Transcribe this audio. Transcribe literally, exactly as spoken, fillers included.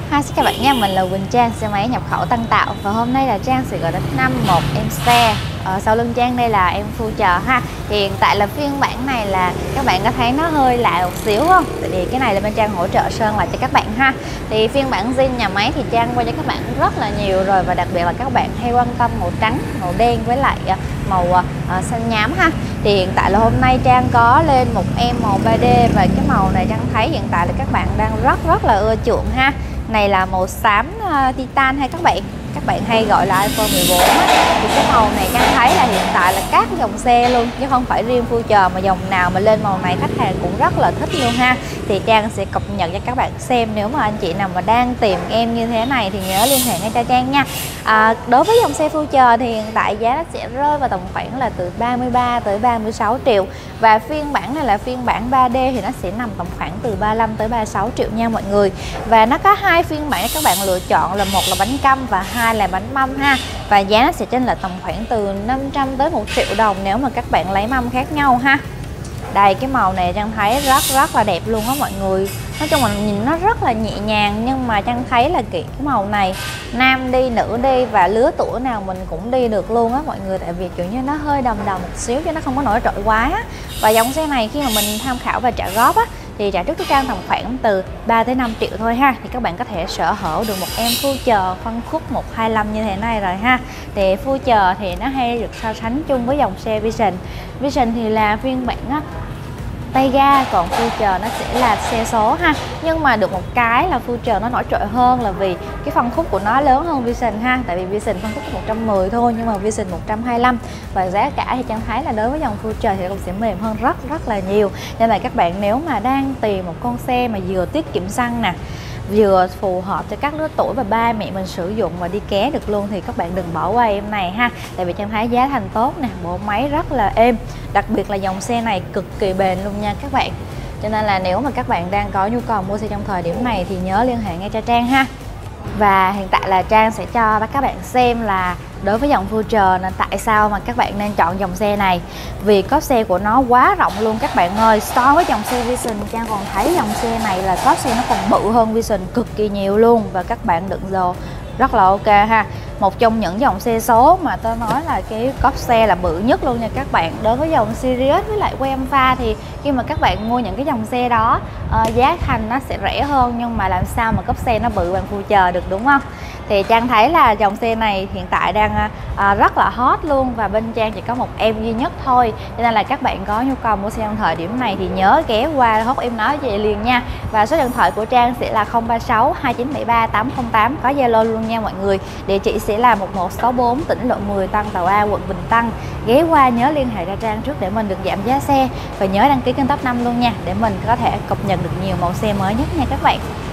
Hi, xin chào bạn nha, mình là Quỳnh Trang, xe máy nhập khẩu Tân Tạo. Và hôm nay là Trang sẽ gọi đến năm một em xe. Ở sau lưng Trang đây là em Future ha. Thì hiện tại là phiên bản này là các bạn có thấy nó hơi lạ một xíu không? Tại vì cái này là bên Trang hỗ trợ sơn lại cho các bạn ha. Thì phiên bản zin nhà máy thì Trang quay cho các bạn rất là nhiều rồi. Và đặc biệt là các bạn hay quan tâm màu trắng, màu đen với lại màu uh, xanh nhám ha. Thì hiện tại là hôm nay Trang có lên một em màu ba D. Và cái màu này Trang thấy hiện tại là các bạn đang rất rất là ưa chuộng ha. Này là màu xám uh, titan hay các bạn các bạn hay gọi là iPhone mười bốn á. Thì cái màu này Trang thấy là hiện tại là các dòng xe luôn, chứ không phải riêng Future, mà dòng nào mà lên màu này khách hàng cũng rất là thích luôn ha. Thì Trang sẽ cập nhật cho các bạn xem. Nếu mà anh chị nào mà đang tìm em như thế này thì nhớ liên hệ ngay cho Trang nha. à, Đối với dòng xe Future thì hiện tại giá nó sẽ rơi vào tầm khoảng là từ ba mươi ba tới ba mươi sáu triệu. Và phiên bản này là phiên bản ba D thì nó sẽ nằm tầm khoảng từ ba mươi lăm tới ba mươi sáu triệu nha mọi người. Và nó có hai phiên bản để các bạn lựa chọn, là một là bánh căm và hai là bánh mâm ha. Và giá nó sẽ chênh lệch tầm khoảng từ năm trăm tới một triệu đồng nếu mà các bạn lấy mâm khác nhau ha. Đây, cái màu này Trang thấy rất rất là đẹp luôn á mọi người. Nói chung là nhìn nó rất là nhẹ nhàng, nhưng mà Trang thấy là cái màu này nam đi nữ đi và lứa tuổi nào mình cũng đi được luôn á mọi người. Tại vì kiểu như nó hơi đầm đầm một xíu chứ nó không có nổi trội quá. Và dòng xe này khi mà mình tham khảo và trả góp á thì trả trước cho Trang tầm khoảng từ ba tới năm triệu thôi ha. Thì các bạn có thể sở hữu được một em Future phân khúc một hai lăm như thế này rồi ha. Thì Future thì nó hay được so sánh chung với dòng xe Vision. Vision thì là phiên bản á, tay ga, còn Future nó sẽ là xe số ha. Nhưng mà được một cái là Future nó nổi trội hơn là vì cái phân khúc của nó lớn hơn Vision ha. Tại vì Vision phân khúc một trăm mười thôi, nhưng mà Vision một trăm hai mươi lăm. Và giá cả thì Trang thấy là đối với dòng Future thì cũng sẽ mềm hơn rất rất là nhiều. Nên là các bạn nếu mà đang tìm một con xe mà vừa tiết kiệm xăng nè, vừa phù hợp cho các lứa tuổi và ba mẹ mình sử dụng và đi ké được luôn thì các bạn đừng bỏ qua em này ha. Tại vì Trang thấy giá thành tốt nè, bộ máy rất là êm, đặc biệt là dòng xe này cực kỳ bền luôn nha các bạn. Cho nên là nếu mà các bạn đang có nhu cầu mua xe trong thời điểm này thì nhớ liên hệ ngay cho Trang ha. Và hiện tại là Trang sẽ cho các bạn xem là đối với dòng Future là tại sao mà các bạn nên chọn dòng xe này. Vì cốp xe của nó quá rộng luôn các bạn ơi. So với dòng xe Vision, Trang còn thấy dòng xe này là cốp xe nó còn bự hơn Vision cực kỳ nhiều luôn. Và các bạn đựng đồ rất là ok ha. Một trong những dòng xe số mà tôi nói là cái cốp xe là bự nhất luôn nha các bạn. Đối với dòng Sirius với lại Way Alpha thì khi mà các bạn mua những cái dòng xe đó, uh, giá thành nó sẽ rẻ hơn, nhưng mà làm sao mà cốp xe nó bự bằng Future được, đúng không? Thì Trang thấy là dòng xe này hiện tại đang uh, rất là hot luôn. Và bên Trang chỉ có một em duy nhất thôi. Cho nên là các bạn có nhu cầu mua xe trong thời điểm này thì nhớ ghé qua hốt em nói về liền nha. Và số điện thoại của Trang sẽ là không ba sáu hai chín bảy ba tám không tám, có Zalo luôn nha mọi người. Địa chỉ sẽ là một một sáu bốn tỉnh lộ mười Tân Tàu A, quận Bình Tân. Ghé qua nhớ liên hệ ra Trang trước để mình được giảm giá xe. Và nhớ đăng ký kênh top năm luôn nha, để mình có thể cập nhật được nhiều mẫu xe mới nhất nha các bạn.